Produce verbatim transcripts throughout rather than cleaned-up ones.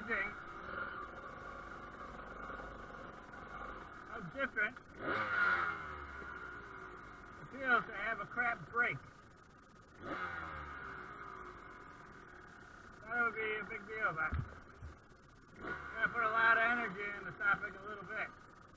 amazing how different it feels to have a crap brake. That would be a big deal, but I'm gonna put a lot of energy into stopping a little bit.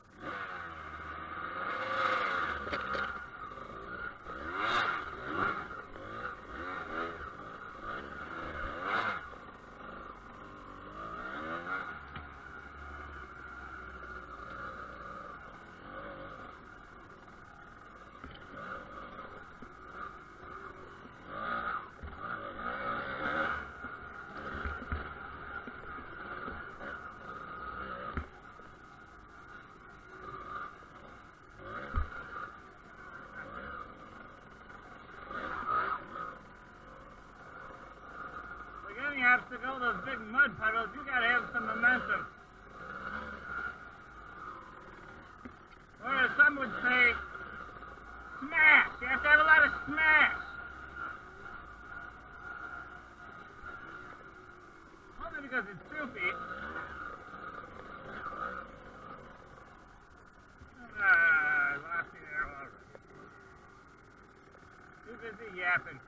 Obstacle, those big mud puddles, you gotta have some momentum. Or as some would say, smash. You have to have a lot of smash. Only because it's soupy. Ah, I lost you there already. Too busy yapping.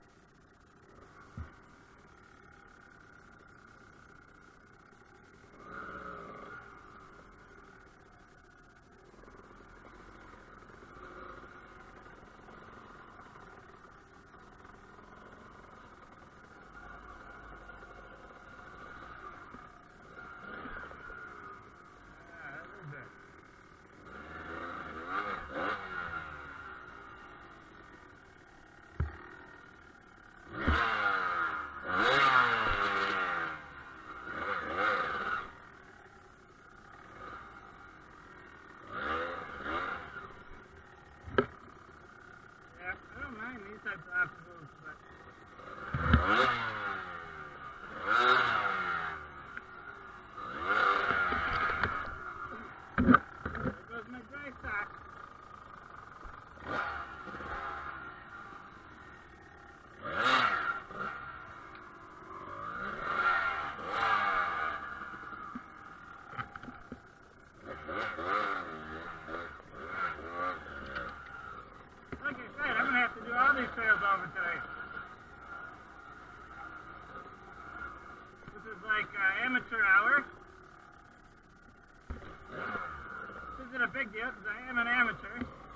Amateur hour. This isn't a big deal because I am an amateur.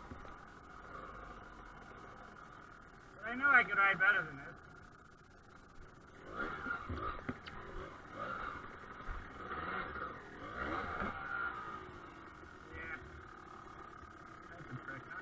But I know I could ride better than this. Yeah. That's a trick, huh?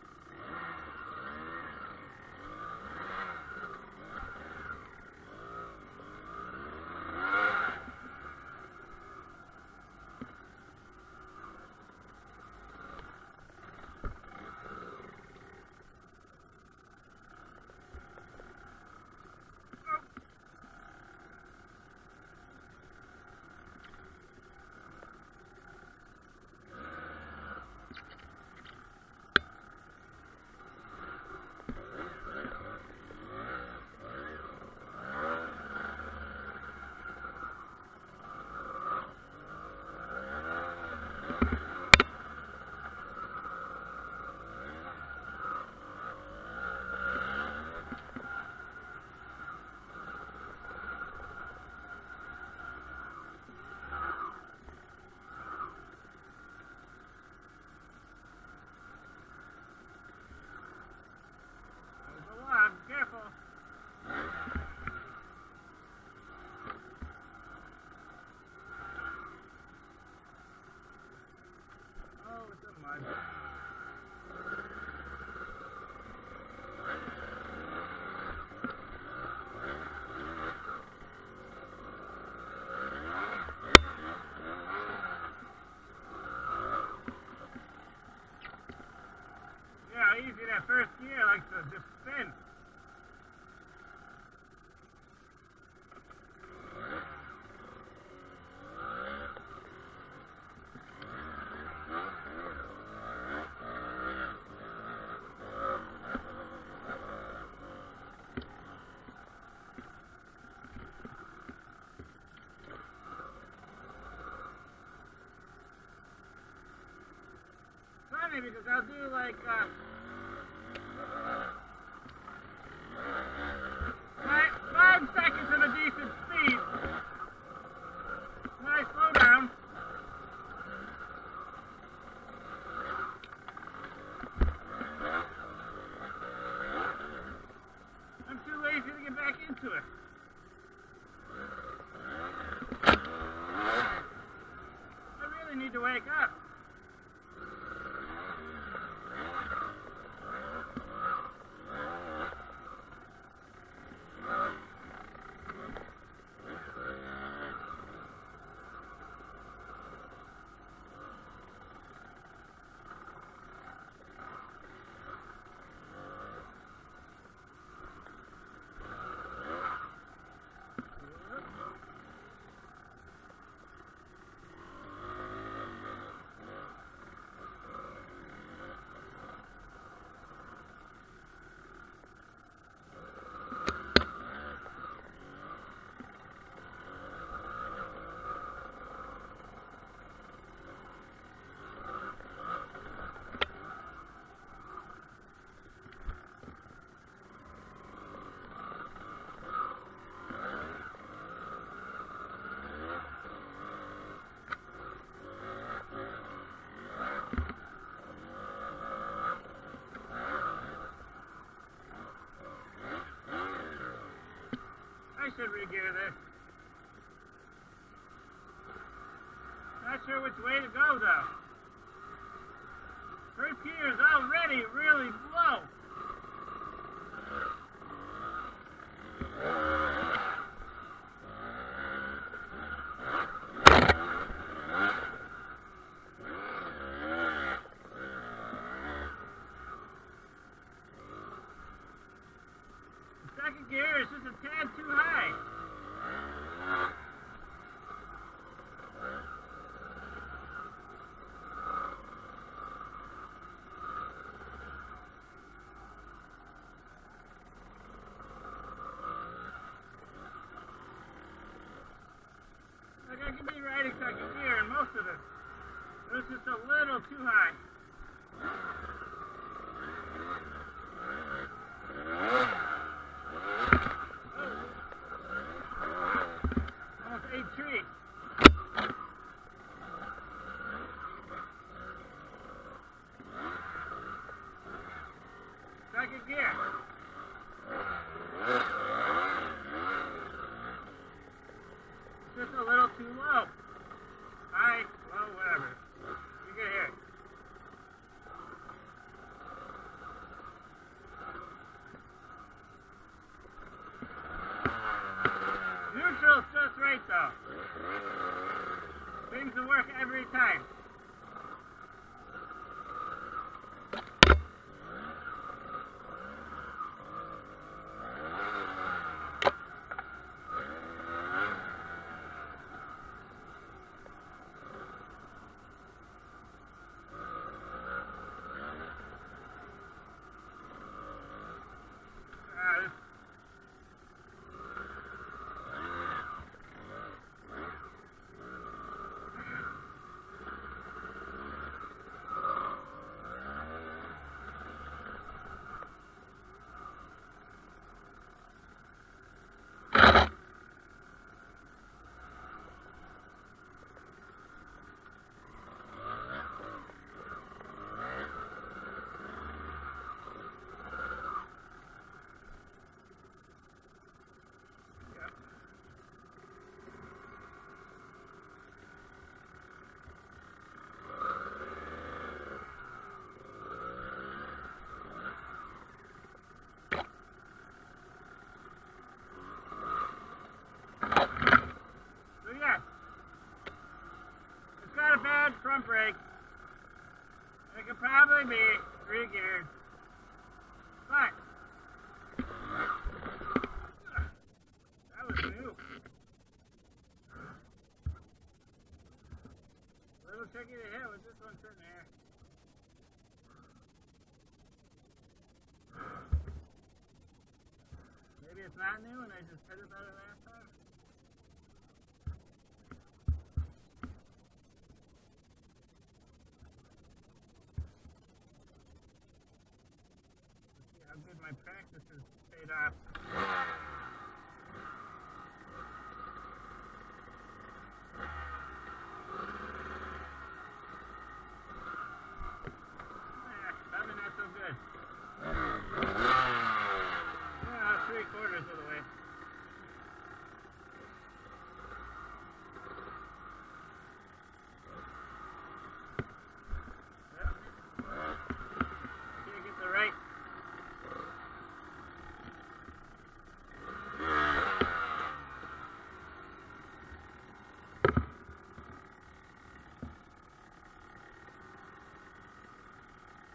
Easy that first gear likes to just spin. because I'll do like uh, five, five seconds at a decent speed. When I slow down, I'm too lazy to get back into it. I really need to wake up. I should re-gear this. Not sure which way to go though. First gear is already really low. The second gear is just a tad too high. Like I could be riding second gear in most of it. It was just a little too high. Almost ate tree. Second gear. Just a little too low. High, low, whatever. You get here. Neutral's just right though. Things will work every time. Front brake. It could probably be re-geared. But that was new. A little tricky to hit with this one sitting here. Maybe it's not new and I just hit it better last time. good my practice has paid off. Yeah, probably not so good. Well, three quarters of the way.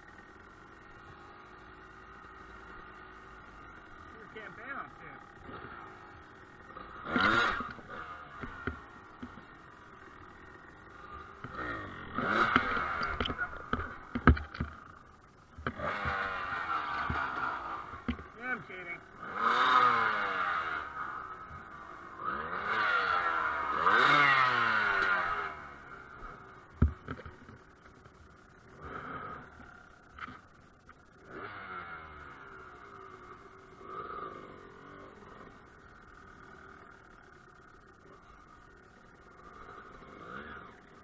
Can't balance here.